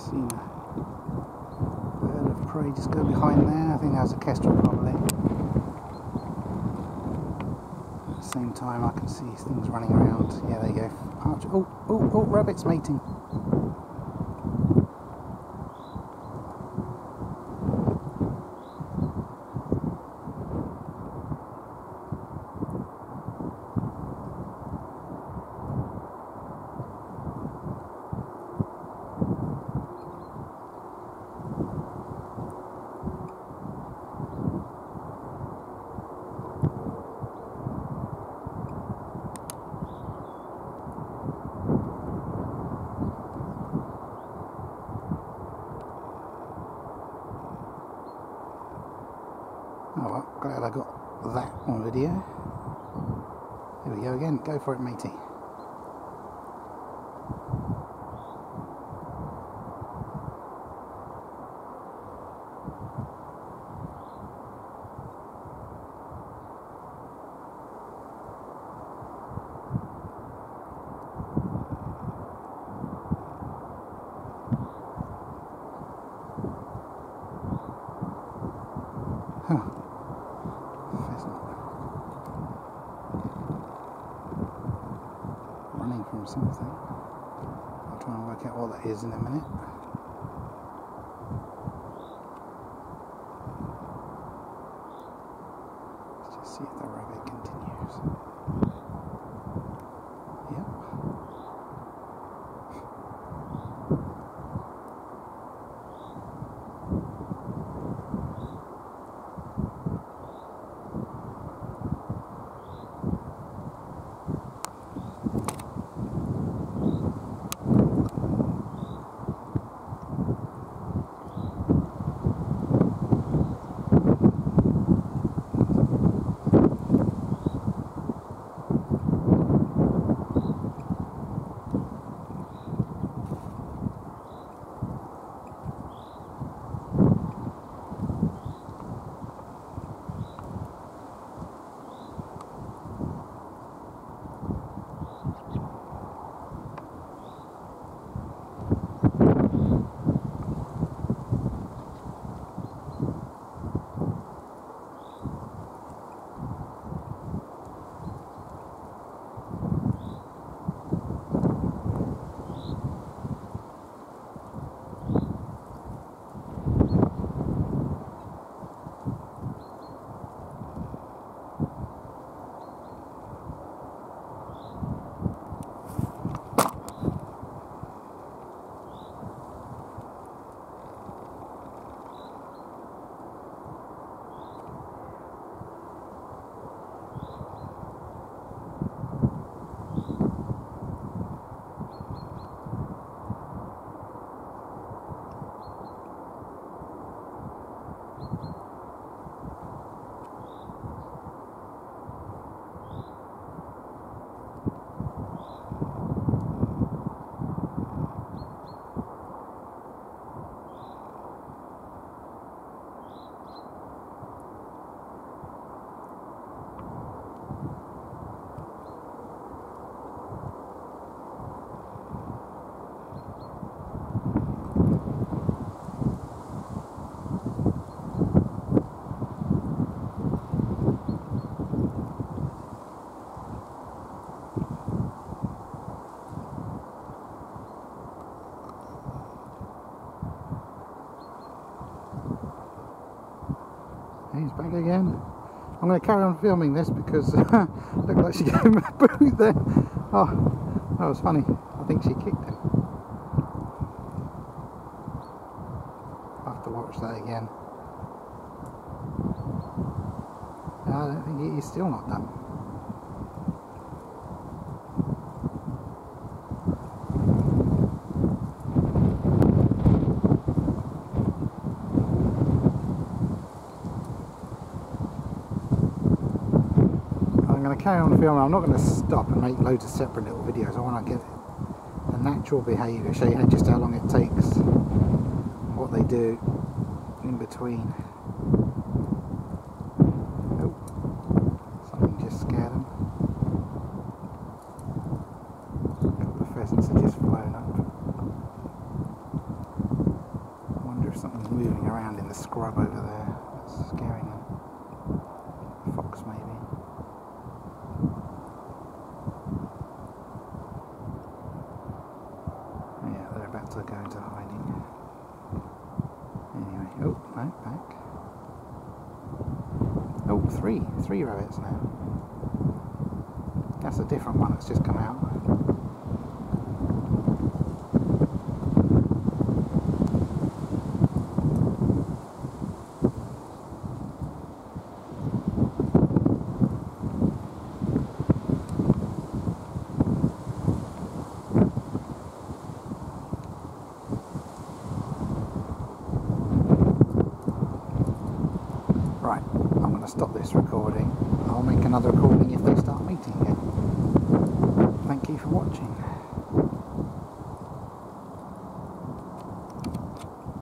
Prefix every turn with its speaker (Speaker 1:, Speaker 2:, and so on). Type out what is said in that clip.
Speaker 1: Seen a bird of prey just go behind there. I think that was a kestrel probably. At the same time I can see things running around. Yeah, there you go. Archer. Oh, rabbits mating. Oh well, glad I got that on video. Here we go again, go for it matey. Huh. Running from something. I'll try and work out what that is in a minute. Let's just see if the rabbit continues. Yep. He's back again. I'm going to carry on filming this because it looked like she gave him a boot there. Oh, that was funny. I think she kicked him. I'll have to watch that again. I don't think he's still not done. I'm going to carry on filming. I'm not going to stop and make loads of separate little videos. I want to get the natural behaviour, show you just how long it takes, what they do in between. Oh, something just scared them. A couple of pheasants have just flown up. Something's moving around in the scrub over there. It's scaring them. Fox maybe. Yeah, they're about to go into hiding. Anyway, oh, no, back. Oh, three rabbits now. That's a different one that's just come out. Right, I'm going to stop this recording. I'll make another recording if they start meeting again. Thank you for watching.